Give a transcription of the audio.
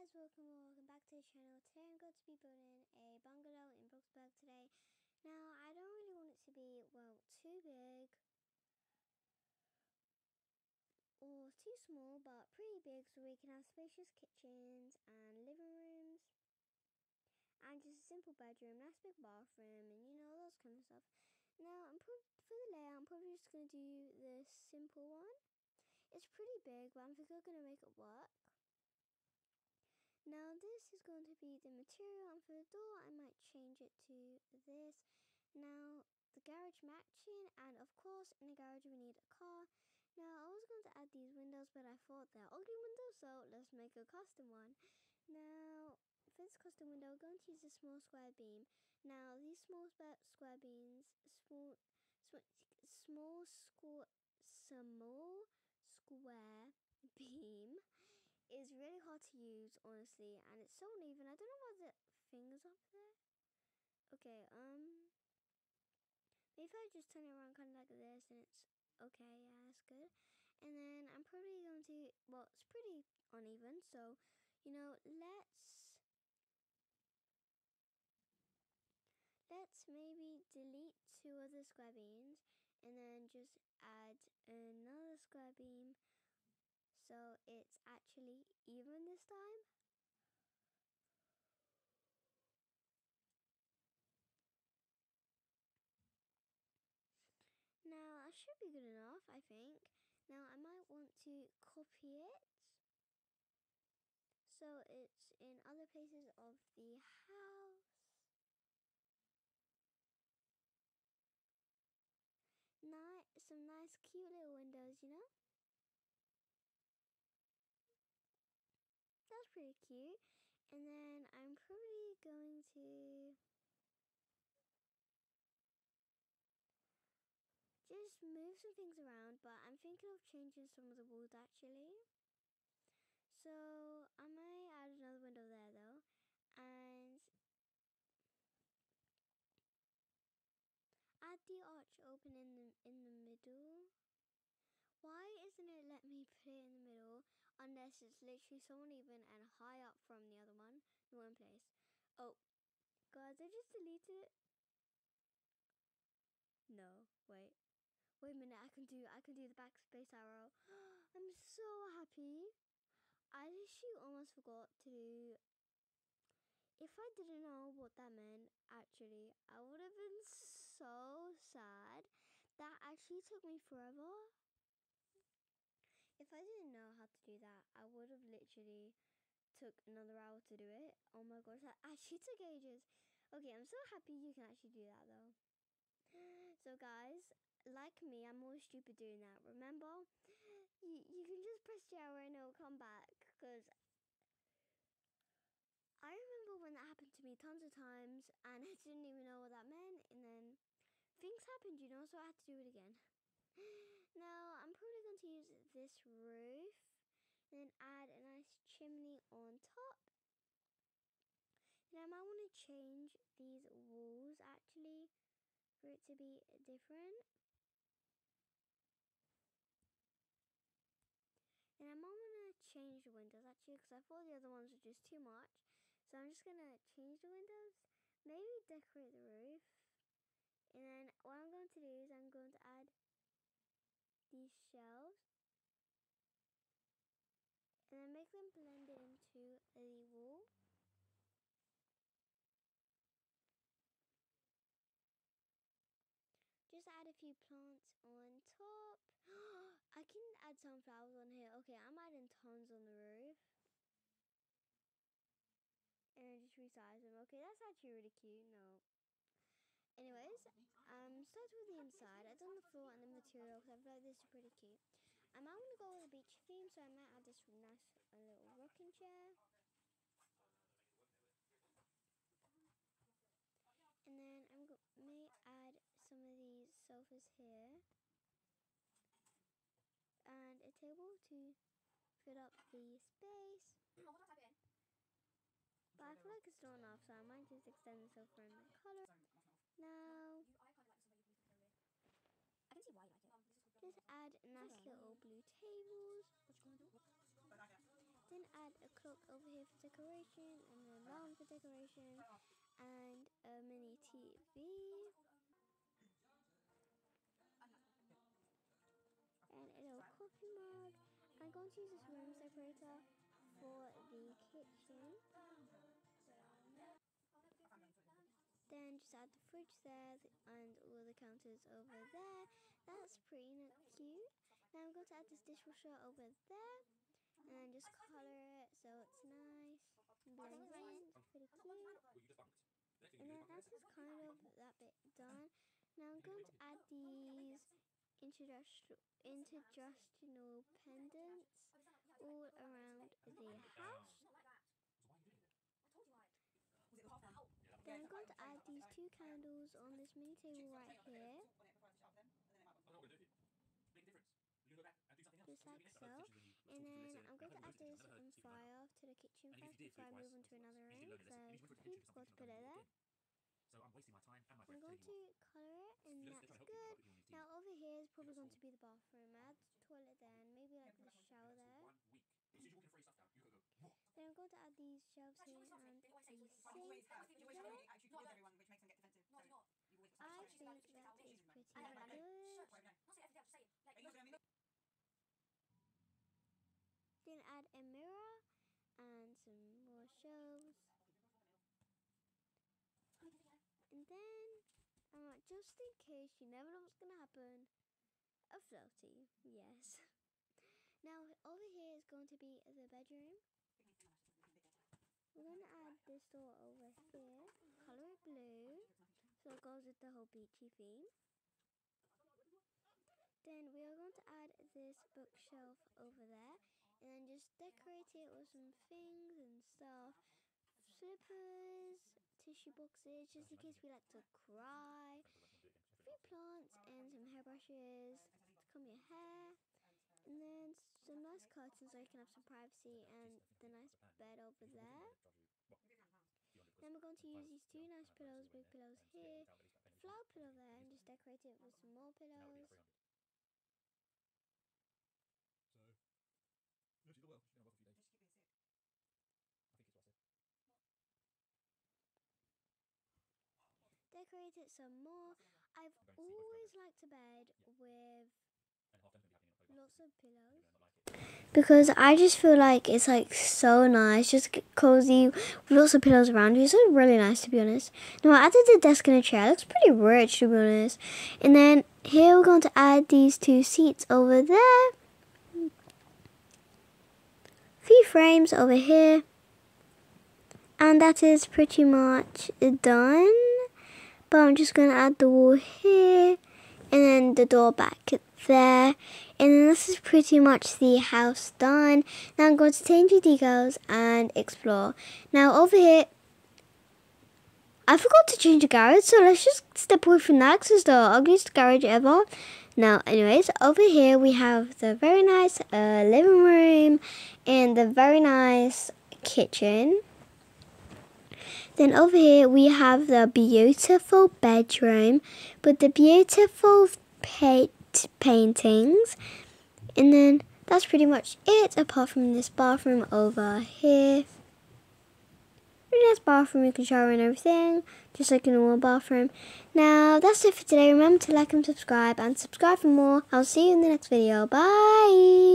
guys, welcome back to the channel. Today I'm going to be building a bungalow in Bloxburg today. Now I don't really want it to be, well, too big or too small, but pretty big so we can have spacious kitchens and living rooms and just a simple bedroom, nice big bathroom, and you know, those kind of stuff. Now for the layout, I'm probably just going to do the simple one. It's pretty big, but I'm thinking I'm going to make it work. Now this is going to be the material, and for the door I might change it to this. Now the garage matching, and of course in the garage we need a car. Now I was going to add these windows, but I thought they're ugly windows, so let's make a custom one. Now for this custom window we're going to use a small square beam. Now these small square beams, small square beam is really hard to use, honestly, and it's so uneven. I don't know why the thing's up there. Okay, maybe if I just turn it around kind of like this, and it's okay. Yeah, that's good. And then I'm probably going to, well, it's pretty uneven, so you know, let's maybe delete 2 other square beams and then just add another square beam so it's actually even this time. Now that should be good enough, I think. Now I might want to copy it so it's in other places of the house. Some nice cute little windows, you know? That's pretty cute. And then I'm probably going to just move some things around, but I'm thinking of changing some of the walls actually. So I might add another window there though, and add the arch open in the middle. Why isn't it let me put it in the middle unless it's literally so uneven and high up from the other one, the one place? Oh, guys, I just deleted it. No, wait a minute. I can do the backspace arrow. I'm so happy. I literally almost forgot to do. If I didn't know what that meant, actually, I would have been so sad. That actually took me forever. If I didn't know how to do that, I would have literally took another hour to do it. Oh my gosh, that actually took ages. Okay, I'm so happy you can actually do that though. So guys, like me, I'm always stupid doing that. Remember, you can just press the arrow and it'll come back, because I remember when that happened to me tons of times and I didn't even know what that meant, and then things happened, you know, so I had to do it again. Now I'm probably going to use this roof and then add a nice chimney on top. And I might want to change these walls actually for it to be different. And I might want to change the windows actually, because I thought the other ones were just too much. So I'm just going to change the windows, maybe decorate the roof. And then what I'm going to do is I'm going to add these shelves and then make them blend into the wall. Just add a few plants on top. I can add some flowers on here. Okay, I'm adding tons on the roof. And I just resize them. Okay, that's actually really cute. No. Anyways, start with the inside. I've done the floor and the material because I feel like this is pretty cute. I might want to go with a beach theme, so I might add this nice little rocking chair. And then may add some of these sofas here. And a table to fill up the space. But I feel like it's not enough, so I might just extend the sofa in the colour. Now, I can see why you like it. just add nice little blue tables. Then add a clock over here for decoration, and an alarm for decoration, and a mini TV. And a little coffee mug. I'm going to use this room separator for the kitchen. Then just add the fridge there and all the counters over there. That's pretty cute. Now I'm going to add this dishwasher over there and then just colour it so it's nice. Blend it in, it's pretty cute. And then that's just kind of that bit done. Now I'm going to add these intergenerational pendants all around the house. Then I'm going to add these 2 candles on this mini table right here. Just like so. And then I'm going to add this on fire to the kitchen first before I move on to another room. So I'm going to put it there. I'm going to colour it and that's good. Now over here is probably going to be the bathroom. I have the toilet there and maybe like the shower there. Then I'm going to add these shelves here and the sink. I think that is pretty good. Then add a mirror and some more shelves. And then, just in case you never know what's going to happen, a floaty, yes. Now over here is going to be the bedroom. We're going to add this door over here, colour it blue, so it goes with the whole beachy theme. Then we are going to add this bookshelf over there, and then just decorate it with some things and stuff. Slippers, tissue boxes, just in case we like to cry. A few plants and some hairbrushes to comb your hair. And then some nice curtains so you can have some privacy and the nice bed over there. Then we're going to use these 2 nice pillows, big pillows here, the flower pillow there, and just decorate it with some more pillows. Decorate it some more. I've always liked a bed with lots of pillows because I just feel like it's like so nice, just cozy with lots of pillows around you. So it's really nice, to be honest. Now I added the desk and a chair. It looks pretty rich, to be honest. And then here we're going to add these 2 seats over there. A few frames over here. And that is pretty much done. But I'm just going to add the wall here. And then the door back there. And then this is pretty much the house done. Now I'm going to change the decals and explore. Now over here, I forgot to change the garage, so let's just step away from that because it's the ugliest garage ever. Now anyways, over here we have the very nice living room and the very nice kitchen. Then over here we have the beautiful bedroom with the beautiful paintings. And then that's pretty much it, apart from this bathroom over here. Really nice bathroom, you can shower and everything, just like a normal bathroom. Now that's it for today. Remember to like and subscribe for more. I'll see you in the next video. Bye!